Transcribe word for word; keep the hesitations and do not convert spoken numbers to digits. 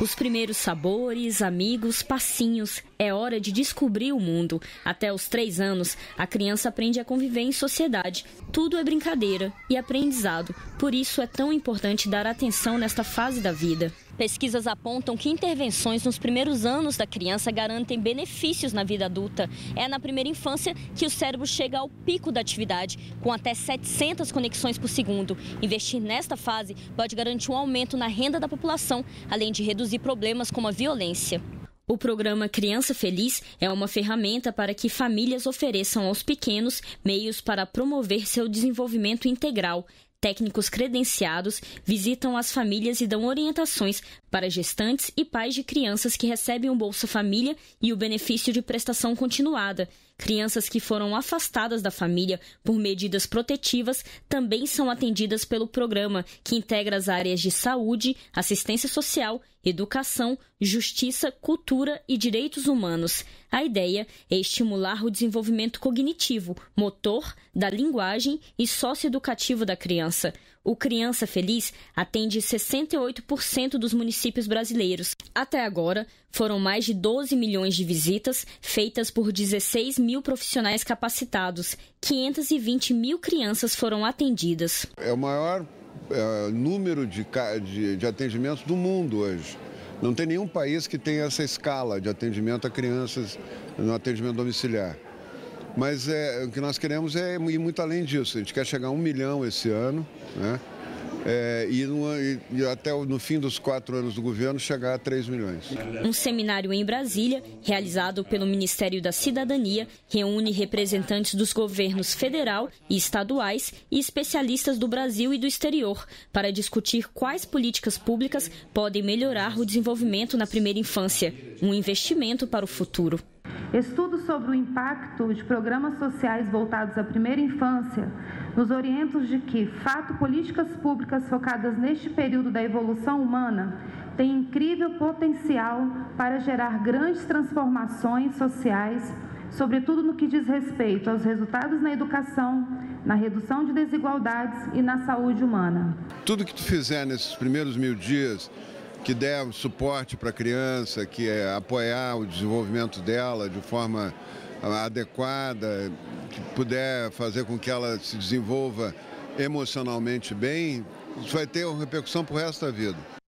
Os primeiros sabores, amigos, passinhos. É hora de descobrir o mundo. Até os três anos, a criança aprende a conviver em sociedade. Tudo é brincadeira e aprendizado. Por isso é tão importante dar atenção nesta fase da vida. Pesquisas apontam que intervenções nos primeiros anos da criança garantem benefícios na vida adulta. É na primeira infância que o cérebro chega ao pico da atividade, com até setecentas conexões por segundo. Investir nesta fase pode garantir um aumento na renda da população, além de reduzir problemas como a violência. O programa Criança Feliz é uma ferramenta para que famílias ofereçam aos pequenos meios para promover seu desenvolvimento integral. Técnicos credenciados visitam as famílias e dão orientações para gestantes e pais de crianças que recebem o Bolsa Família e o benefício de prestação continuada. Crianças que foram afastadas da família por medidas protetivas também são atendidas pelo programa, que integra as áreas de saúde, assistência social, educação, justiça, cultura e direitos humanos. A ideia é estimular o desenvolvimento cognitivo, motor, da linguagem e socioeducativo da criança. O Criança Feliz atende sessenta e oito por cento dos municípios brasileiros. Até agora, foram mais de doze milhões de visitas feitas por dezesseis mil profissionais capacitados. quinhentas e vinte mil crianças foram atendidas. É o maior é, número de, de, de atendimentos do mundo hoje. Não tem nenhum país que tenha essa escala de atendimento a crianças no atendimento domiciliar. Mas é, o que nós queremos é ir muito além disso. A gente quer chegar a um milhão esse ano, né? É, e, no, e até no fim dos quatro anos do governo chegar a três milhões. Um seminário em Brasília, realizado pelo Ministério da Cidadania, reúne representantes dos governos federal e estaduais e especialistas do Brasil e do exterior para discutir quais políticas públicas podem melhorar o desenvolvimento na primeira infância, um investimento para o futuro. Estudos sobre o impacto de programas sociais voltados à primeira infância nos orientam de que, fato, políticas públicas focadas neste período da evolução humana têm incrível potencial para gerar grandes transformações sociais, sobretudo no que diz respeito aos resultados na educação, na redução de desigualdades e na saúde humana. Tudo que tu fizer nesses primeiros mil dias, que der suporte para a criança, que é apoiar o desenvolvimento dela de forma adequada, que puder fazer com que ela se desenvolva emocionalmente bem, isso vai ter uma repercussão para o resto da vida.